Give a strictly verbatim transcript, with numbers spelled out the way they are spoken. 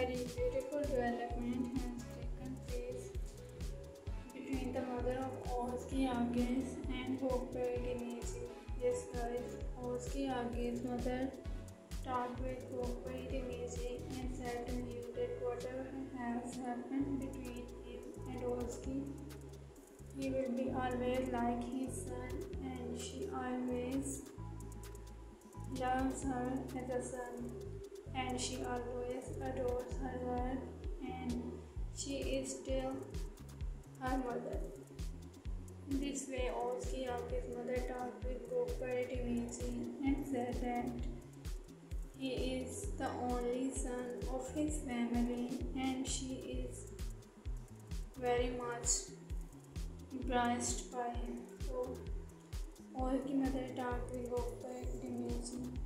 very beautiful development has taken place between the mother of Ozzy Agnes and Hopper Dimitri. Yes guys, Ozzy Agnes' mother talked with Hopper Dimitri and said to him that whatever has happened between him and Ozzy, he will be always like his son and she always loves her as a son and she always adores her work and she is still her mother. In this way, Ozzy Agnes' mother talked with Gopal Dimitri and said that he is the only son of his family and she is very much impressed by him. So, Ozzy's mother talked with Gopal Dimitri